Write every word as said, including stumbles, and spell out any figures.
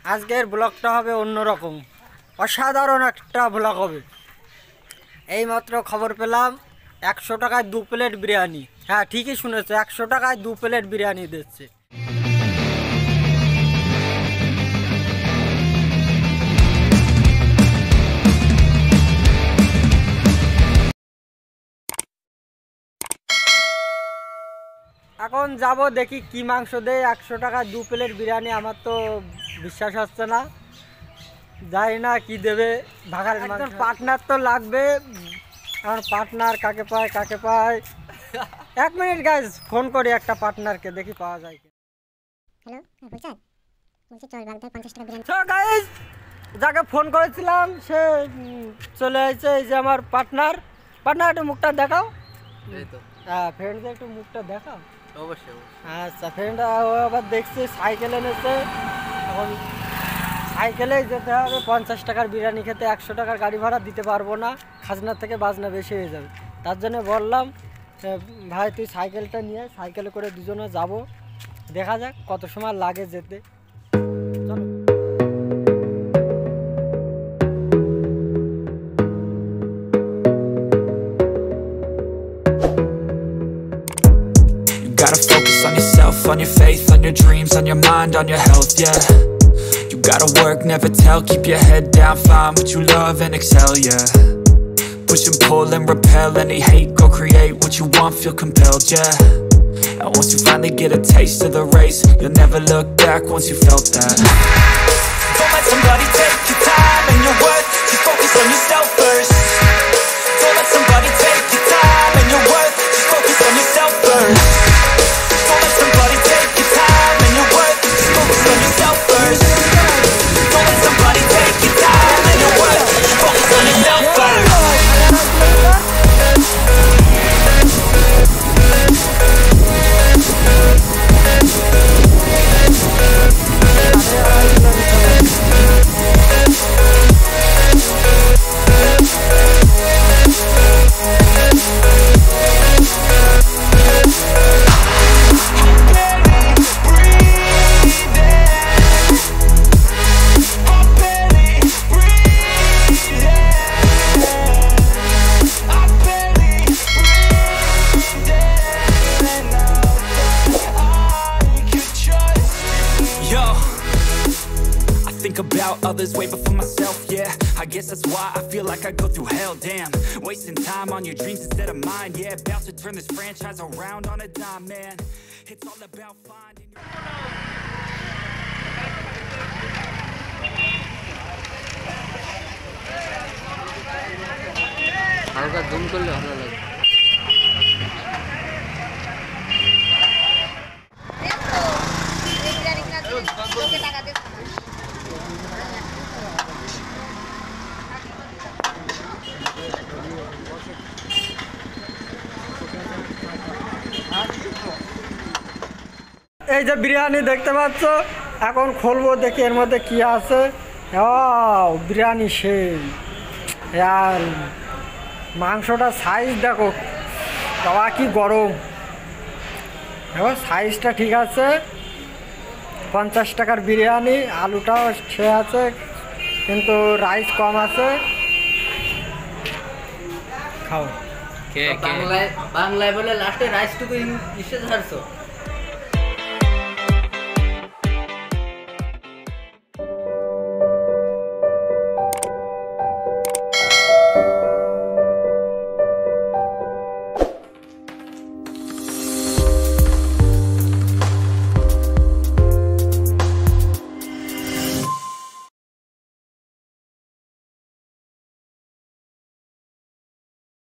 আজকের ব্লগটা হবে অন্যরকম, অসাধারণ একটা ব্লগ হবে। এইমাত্র খবর পেলাম একশো টাকায় দু প্লেট বিরিয়ানি। হ্যাঁ ঠিকই শুনেছো, একশো টাকায় দু প্লেট বিরিয়ানি দিচ্ছে। এখন যাব দেখি কি মাংস দেয় একশো টাকা দু প্লেট বিরিয়ানি। আমার তো বিশ্বাস হচ্ছে না, জানি না কি দেবে। ভাগার একজন পার্টনার তো লাগবে। আমার পার্টনার কাকে পায় কাকে পায় এক মিনিট গাইজ, ফোন করি একটা পার্টনারকে, দেখি পাওয়া যায় কি। হ্যালো, বলছেন বলছি চল বাগদায় পঞ্চাশ টাকা বিরিয়ানি। তো গাইজ যাকে ফোন করেছিলাম সে চলে এসেছে। এই যে আমার পার্টনার। পার্টনার একটু মুখটা দেখাও। এই তো হ্যাঁ ফ্রেন্ডদের একটু মুখটা দেখাও। অবশ্যই। আচ্ছা ফ্রেন্ড আবার দেখছি সাইকেল এনেছে। এখন সাইকেলেই যেতে হবে। পঞ্চাশ টাকার বিরিয়ানি খেতে একশো টাকার গাড়ি ভাড়া দিতে পারবো না, খাজনার থেকে বাজনা বেশি হয়ে যাবে। তার জন্য বললাম ভাই তুই সাইকেলটা নিয়ে সাইকেলে করে দুজনে যাব, দেখা যাক কত সময় লাগে যেতে। চলো। Gotta focus on yourself, on your faith, on your dreams, on your mind, on your health, yeah. You gotta work, never tell, keep your head down, find what you love and excel, yeah. Push and pull and repel any hate, go create what you want, feel compelled, yeah. And once you finally get a taste of the race, you'll never look back once you felt that. Don't let somebody take your time and your worth, just focus on yourself first. Don't let somebody take your time and your worth, just focus on yourself first. Don't let somebody take your time and your worth, just focus on yourself first. Don't let somebody take your time and your worth, just focus on yourself first. About others way before myself, yeah. I guess that's why I feel like I go through hell, damn. Wasting time on your dreams instead of mine, yeah. About to turn this franchise around on a dime, man. It's all about finding your... হালকা zoom করলে ভালো লাগে। এই যে বিরিয়ানি দেখতে পাচ্ছ, এখন খুলবো দেখি এর মধ্যে কি আছে। ও বিরিয়ানি সেই আর মাংসটা সাইজ দেখো, বাবা কি গরম। দেখো সাইজটা ঠিক আছে। পঞ্চাশ টাকার বিরিয়ানি, আলুটাও সে আছে কিন্তু রাইস কম আছে। খাও। বাংলায় বাংলায় বলে লাস্টে রাইসটুকু ইংলিশে ছাড়ছো।